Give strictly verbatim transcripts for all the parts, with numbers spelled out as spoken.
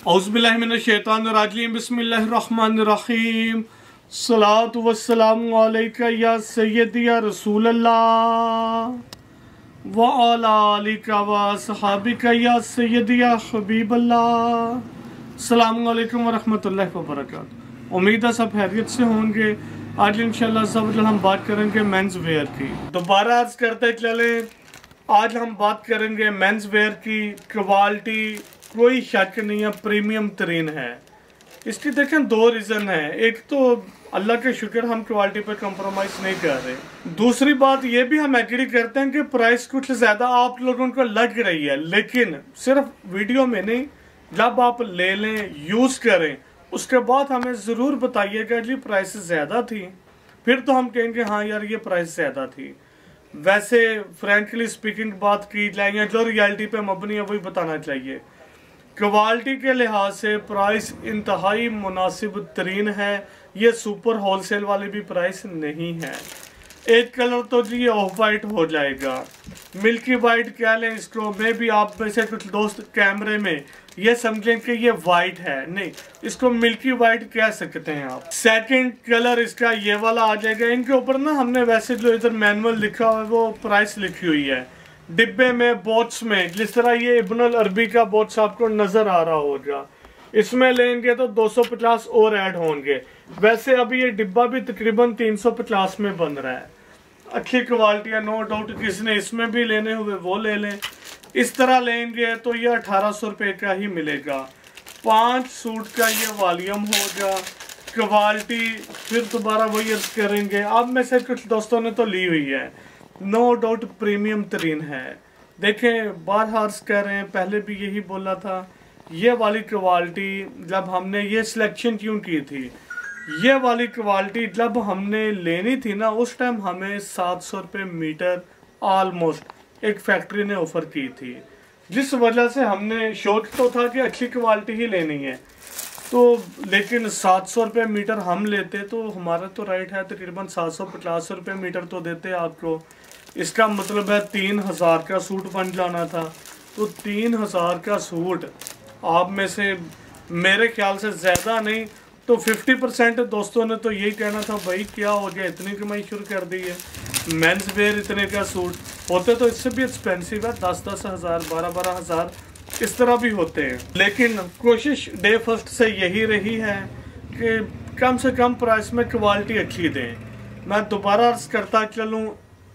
औज़ुबिल्लाहि मिनश्शैतानिर्रजीम बिस्मिल्लाहिर्रहमानिर्रहीम सलातु वस्सलामु अलैका या सय्यदी या रसूल अल्लाह व अला आलिका व सहाबिका या सय्यदी या हबीब अल्लाह। अस्सलामु अलैकुम व रहमतुल्लाहि व बरकातुहू। उम्मीद है सब खैरियत से होंगे। आज इंशाअल्लाह सब हम बात करेंगे मेंस वेयर की। दोबारा अर्ज करते चले, आज हम बात करेंगे मेंस वेयर की। क्वालिटी कोई शक नहीं है, प्रीमियम तरीन है। इसकी देखें दो रीज़न है। एक तो अल्लाह के शुक्र हम क्वालिटी पर कंप्रोमाइज़ नहीं कर रहे। दूसरी बात ये भी हम एग्री करते हैं कि प्राइस कुछ ज़्यादा आप लोगों को लग रही है, लेकिन सिर्फ वीडियो में नहीं, जब आप ले लें यूज़ करें उसके बाद हमें ज़रूर बताइएगा जी प्राइस ज़्यादा थी। फिर तो हम कहेंगे हाँ यार ये प्राइस ज़्यादा थी। वैसे फ्रेंकली स्पीकिंग बात की जाए या जो रियलिटी पे मबनी है वही बताना चाहिए। क्वालिटी के लिहाज से प्राइस इंतहाई मुनासिब तरीन है। ये सुपर होलसेल वाली भी प्राइस नहीं है। एक कलर तो जी ये ऑफ वाइट हो जाएगा, मिल्की वाइट कह लें इसको। मे भी आप में से कुछ दोस्त कैमरे में ये समझें कि ये वाइट है, नहीं, इसको मिल्की वाइट कह सकते हैं आप। सेकंड कलर इसका ये वाला आ जाएगा। इनके ऊपर ना हमने वैसे जो इधर मैनुअल लिखा हुआ है वो प्राइस लिखी हुई है डिब्बे में, बॉक्स में। जिस तरह ये इब्नुल अरबी का बॉक्स आपको नजर आ रहा होगा, इसमें लेंगे तो दो सौ पचास और ऐड होंगे। वैसे अभी ये डिब्बा भी तकरीबन तीन सौ पचास में बन रहा है। अच्छी क्वालिटी है, नो डाउट। किसने इसमें भी लेने हुए वो ले लें। इस तरह लेंगे तो ये अठारह सौ रुपये का ही मिलेगा। पांच सूट का ये वॉल्यूम होगा। क्वालिटी फिर दोबारा वही अर्ज करेंगे, आप में से कुछ दोस्तों ने तो ली हुई है, नो डाउट प्रीमियम तरीन है। देखें बार हार्स कह रहे हैं, पहले भी यही बोला था। ये वाली क्वालिटी जब हमने ये सिलेक्शन क्यों की थी, ये वाली क्वालिटी जब हमने लेनी थी ना उस टाइम हमें सात सौ रुपये मीटर ऑलमोस्ट एक फैक्ट्री ने ऑफर की थी, जिस वजह से हमने शौक तो था कि अच्छी क्वालिटी ही लेनी है तो, लेकिन सात सौ रुपये मीटर हम लेते तो हमारा तो राइट है, तकरीबन सात सौ पचास रुपये मीटर तो देते आपको। इसका मतलब है तीन हज़ार का सूट बन जाना था। तो तीन हज़ार का सूट आप में से मेरे ख्याल से ज़्यादा नहीं तो फिफ्टी परसेंट दोस्तों ने तो यही कहना था, भाई क्या हो गया, इतनी कमाई शुरू कर दी है। मेंस वेयर इतने का सूट होते तो इससे भी एक्सपेंसिव है, दस दस हज़ार बारह बारह हज़ार इस तरह भी होते हैं। लेकिन कोशिश डे फर्स्ट से यही रही है कि कम से कम प्राइस में क्वालिटी अच्छी दें। मैं दोबारा अर्ज करता चलूँ,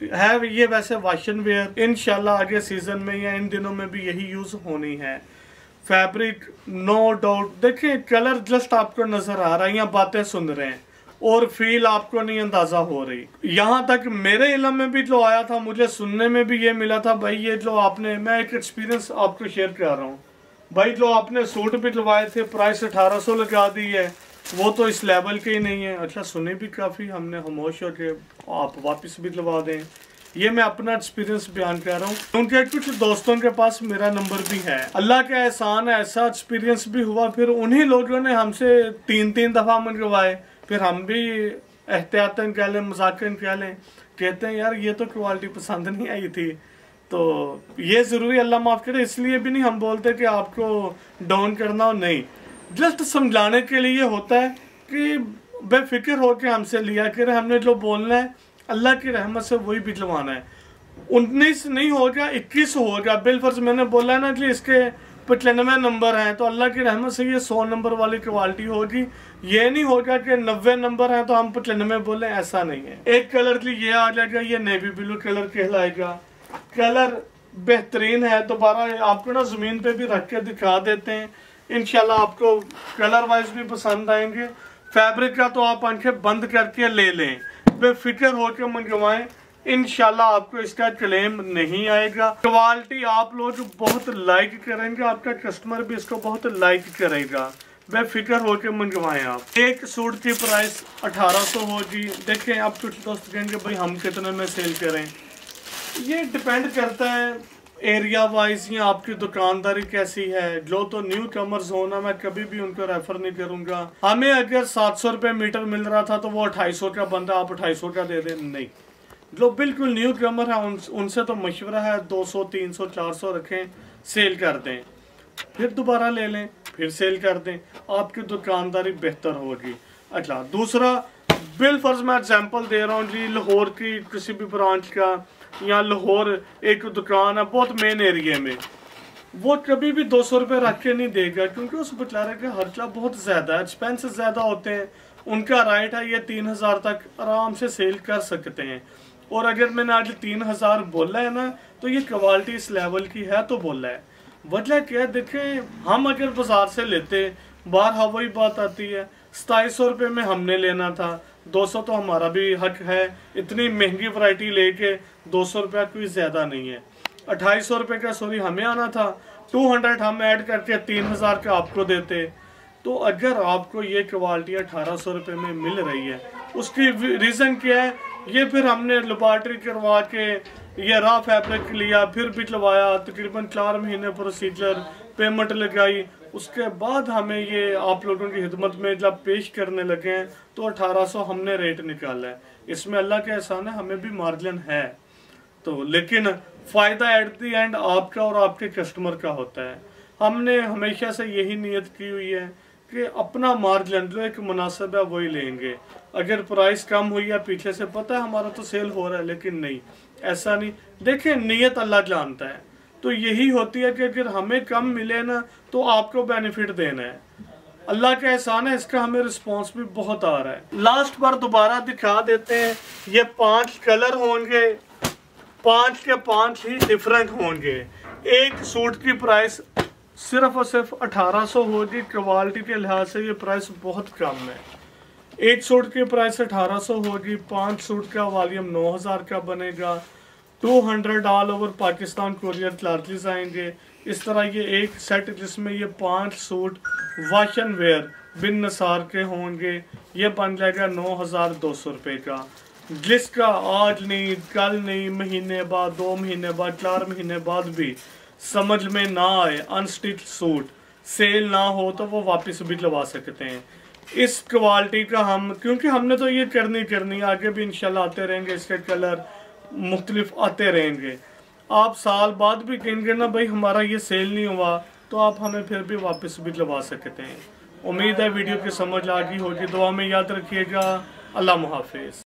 है ये वैसे वाशन वेयर इंशाल्लाह आगे सीजन में या इन दिनों में भी यही यूज होनी है। फैब्रिक नो डाउट, देखिए कलर जस्ट आपको नजर आ रहा है या बातें सुन रहे हैं और फील आपको नहीं अंदाजा हो रही। यहाँ तक मेरे इल्म में भी जो आया था, मुझे सुनने में भी ये मिला था, भाई ये जो आपने, मैं एक एक्सपीरियंस आपको शेयर कर रहा हूँ, भाई जो आपने सूट भी दिलवाए थे प्राइस अठारह सौ लगा दी है, वो तो इस लेवल के ही नहीं है। अच्छा सुने भी काफ़ी हमने, खामोश होके आप वापस भी दिलवा दें। ये मैं अपना एक्सपीरियंस बयान कर रहा हूँ क्योंकि कुछ दोस्तों के पास मेरा नंबर भी है। अल्लाह का एहसान है, ऐसा एक्सपीरियंस भी हुआ, फिर उन्हीं लोगों ने हमसे तीन तीन दफ़ा मंगवाए, फिर हम भी एहतियातन कह लें, मजाकन कह लें, कहते हैं यार ये तो क्वालिटी पसंद नहीं आई थी। तो ये ज़रूरी अल्लाह माफ़ करे, इसलिए भी नहीं हम बोलते कि आपको डाउन करना हो, नहीं, जस्ट समझाने के लिए होता है कि बेफिक्र होकर हमसे लिया करें। हमने जो बोलना है अल्लाह की रहमत से वही बिजलवाना है। उन्नीस नहीं होगा, इक्कीस होगा। बिलफर्ज मैंने बोला है ना कि इसके पचानवे नंबर हैं तो अल्लाह की रहमत से ये सौ नंबर वाली क्वालिटी होगी। ये नहीं होगा कि नब्बे नंबर हैं तो हम पचानवे बोले, ऐसा नहीं है। एक कलर की ये आ जाएगा, ये नेवी ब्लू कलर कहलाएगा। कलर बेहतरीन है। दोबारा आपको ना जमीन पे भी रख के दिखा देते हैं, इंशाल्लाह आपको कलर वाइज भी पसंद आएंगे। फैब्रिक का तो आप आंखें बंद करके ले लें, बेफिक्र होकर मंगवाएं, इंशाल्लाह आपको इसका क्लेम नहीं आएगा। क्वालिटी आप लोग बहुत लाइक करेंगे, आपका कस्टमर भी इसको बहुत लाइक करेगा। बेफिक्र होकर मंगवाएं आप। एक सूट की प्राइस अठारह सौ होगी। देखें आप कुछ दोस्त कहेंगे भाई हम कितने में सेल करें, ये डिपेंड करता है एरिया वाइज या आपकी दुकानदारी कैसी है। जो तो न्यू कमर्स हो ना, मैं कभी भी उनको रेफर नहीं करूंगा। हमें अगर सात सौ रुपये मीटर मिल रहा था तो वो अट्ठाई सौ का बंदा आप अट्ठाई सौ का दे दें, नहीं। जो बिल्कुल न्यू कमर है उन, उनसे तो मशवरा है दो सौ तीन सौ चार सौ रखें, सेल कर दें, फिर दोबारा ले लें, फिर सेल कर दें, आपकी दुकानदारी बेहतर होगी। अच्छा, दूसरा बिल फर्ज मैं एग्जाम्पल दे रहा हूँ जी, लाहौर की किसी भी ब्रांच का, या लाहौर एक दुकान है बहुत मेन एरिया में, वो कभी भी दो सौ रुपये रख के नहीं देगा, क्योंकि उस बेचारे का खर्चा बहुत ज़्यादा है, एक्सपेंसेस ज़्यादा होते हैं। उनका राइट है ये तीन हज़ार तक आराम से सेल कर सकते हैं। और अगर मैंने आज तीन हज़ार बोला है ना, तो ये क्वालिटी इस लेवल की है तो बोला है। वजह क्या है, देखें हम अगर बाजार से लेते, बाहर वही बात आती है, सताईस सौ रुपये में हमने लेना था, दो सौ तो हमारा भी हक है, इतनी महंगी वैरायटी लेके दो सौ रुपया कोई ज़्यादा नहीं है। अट्ठाईस सौ रुपये का सॉरी हमें आना था, टू हंड्रेड हम ऐड करके तीन हज़ार का आपको देते। तो अगर आपको ये क्वालिटी अठारह सौ रुपये में मिल रही है, उसकी रीज़न क्या है, ये फिर हमने लेबॉर्ट्री करवा के ये रॉ फैब्रिक लिया, फिर भी लवाया, तकरीबन चार महीने प्रोसीजर, पेमेंट लगाई, उसके बाद हमें ये आप लोगों की खिदमत में जब पेश करने लगे हैं तो अठारह सौ हमने रेट निकाला है। इसमें अल्लाह का एहसान है, हमें भी मार्जिन है तो, लेकिन फ़ायदा एट द एंड आपका और आपके कस्टमर का होता है। हमने हमेशा से यही नियत की हुई है कि अपना मार्जिन जो एक मुनासिब है वही लेंगे। अगर प्राइस कम हुई है, पीछे से पता है हमारा तो सेल हो रहा है, लेकिन नहीं, ऐसा नहीं। देखें, नियत अल्लाह जानता है, तो यही होती है कि अगर हमें कम मिले ना तो आपको बेनिफिट देना है। अल्लाह का एहसान है, इसका हमें रिस्पांस भी बहुत आ रहा है। लास्ट बार दोबारा दिखा देते हैं, ये पांच कलर होंगे, पांच के पांच ही डिफरेंट होंगे। एक सूट की प्राइस सिर्फ और सिर्फ अठारह सौ होगी। क्वालिटी के लिहाज से ये प्राइस बहुत कम है। एक सूट की प्राइस अठारह सौ होगी, पांच सूट का वॉल्यूम नौ हज़ार का बनेगा। Two hundred all over Pakistan courier charges आएंगे। इस तरह ये एक सेट जिसमें ये पांच सूट वॉश एंड वेयर बिन नसार के होंगे, ये बन जाएगा नौ हज़ार दो सौ रुपये का। जिसका आज नहीं, कल नहीं, महीने बाद, दो महीने बाद, चार महीने बाद भी समझ में ना आए, अनस्टिच सूट सेल ना हो, तो वो वापस भी लगा सकते हैं। इस क्वालिटी का हम, क्योंकि हमने तो ये करनी करनी, आगे भी इंशाल्लाह आते रहेंगे, इसके कलर मुख्तलिफ आते रहेंगे। आप साल बाद भी कहेंगे ना भाई हमारा ये सेल नहीं हुआ, तो आप हमें फिर भी वापस भी लगा सकते हैं। उम्मीद है वीडियो की समझ आ गई होगी। दुआ में याद रखिएगा। अल्लाह मुहाफिज।